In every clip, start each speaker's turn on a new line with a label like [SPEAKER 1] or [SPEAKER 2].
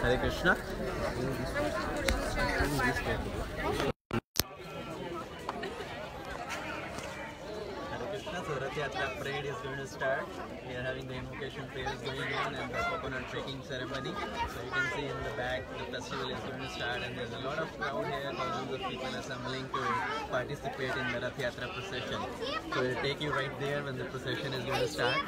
[SPEAKER 1] Hare Krishna. So Rath Yatra parade is going to start. We are having the invocation prayers going on and the coconut shaking ceremony. So you can see in the back the festival is going to start, and there's a lot of crowd here, thousands of people assembling to participate in the Rath Yatra procession. So we'll take you right there when the procession is going to start.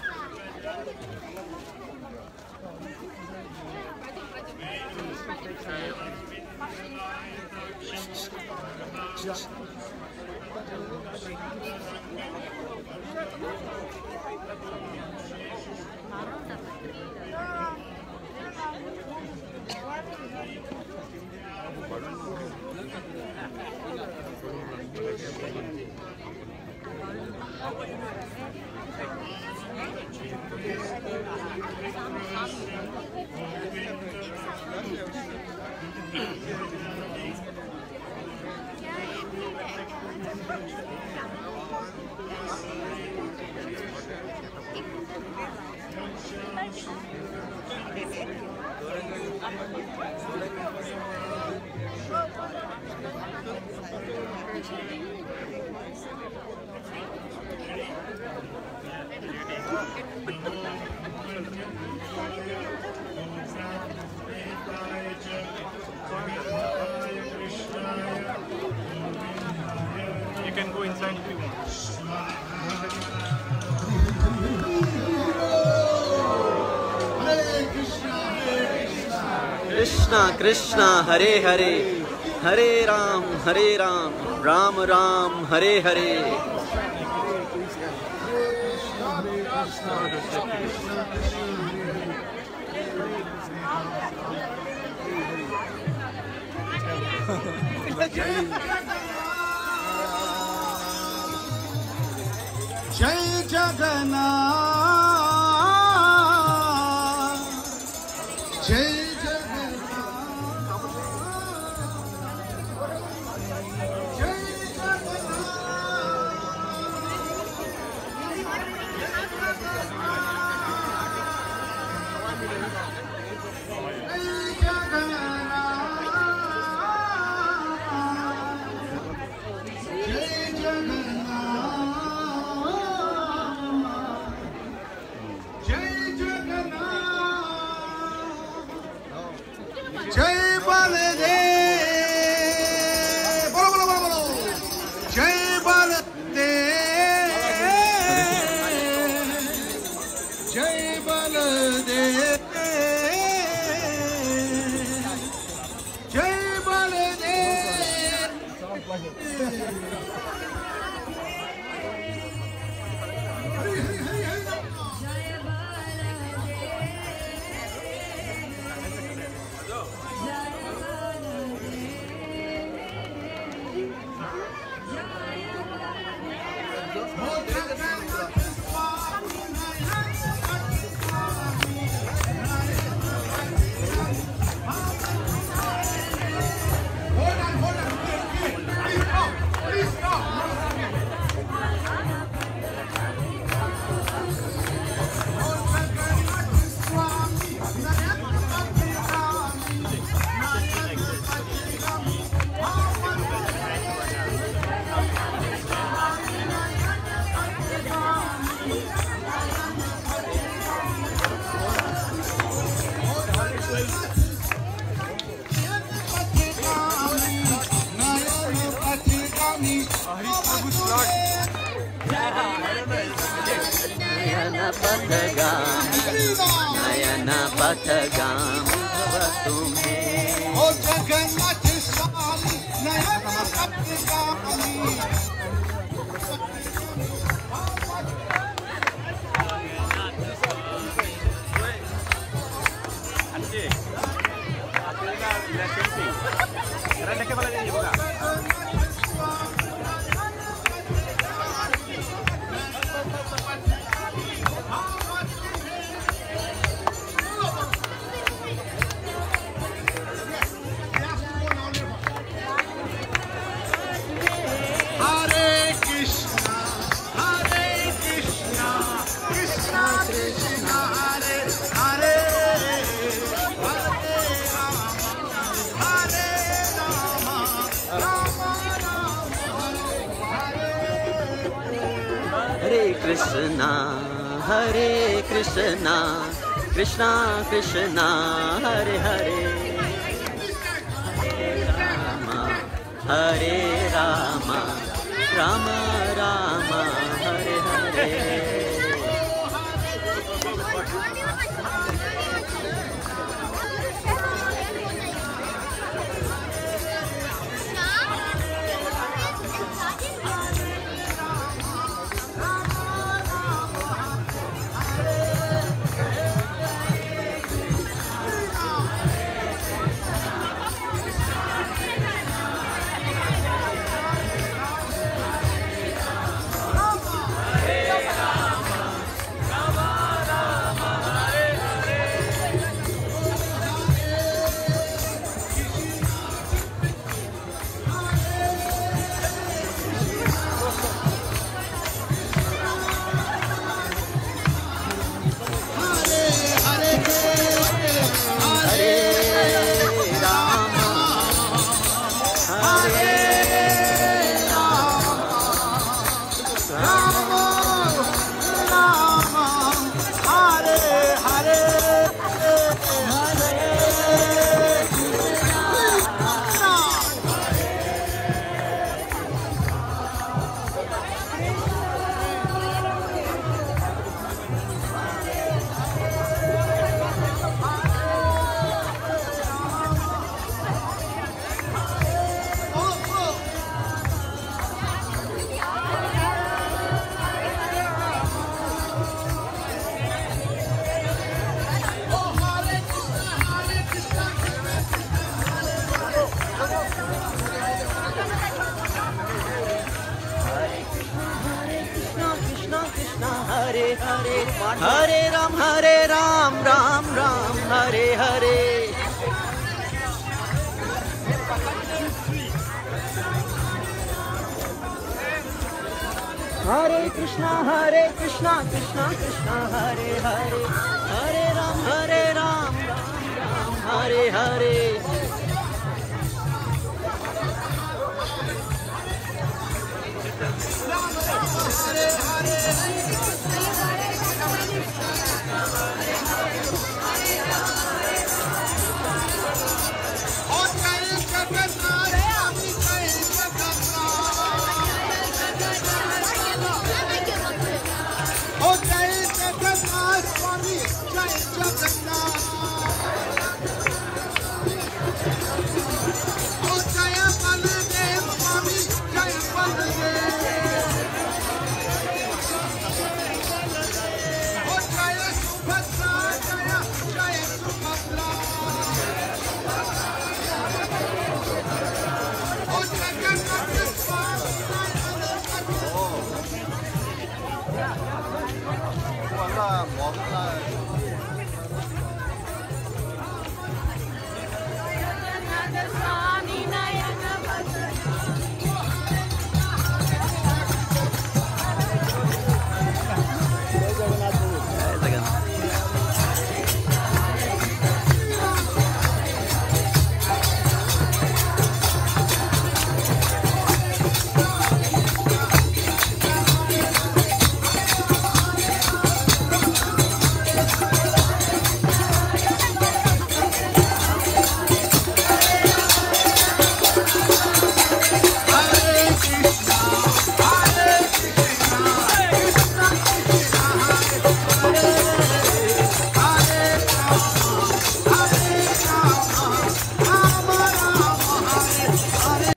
[SPEAKER 2] You can go inside if you want.
[SPEAKER 1] Krishna Krishna Hare Hare, Hare Ram, Ram Ram Hare Hare.
[SPEAKER 3] Jai Jagannath, Jai Nayana Patagam Vatumhe. Oh Jagannath Swami, Nayana Patagami.
[SPEAKER 1] Krishna, Hare Krishna, Krishna Krishna, Hare Hare, Hare Rama, Rama Rama, Hare Hare. Hare Ram, Ram Ram, Hare Hare. Hare Krishna, Krishna Krishna, Hare Hare. Hare Ram, Ram Ram, Hare Hare.
[SPEAKER 3] Jai Jagannatha Swami, Jai Jagannatha.